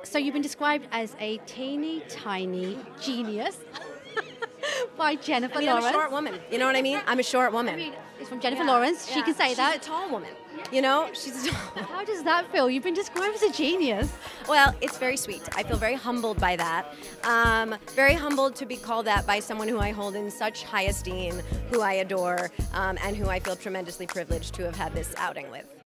So you've been described as a teeny tiny genius by Jennifer Lawrence. I'm a short woman. You know what I mean? I'm a short woman. I mean, it's from Jennifer Lawrence. She can say that. She's a tall woman. You know, she's a tall. How does that feel? You've been described as a genius. Well, it's very sweet. I feel very humbled by that. Very humbled to be called that by someone who I hold in such high esteem, who I adore, and who I feel tremendously privileged to have had this outing with.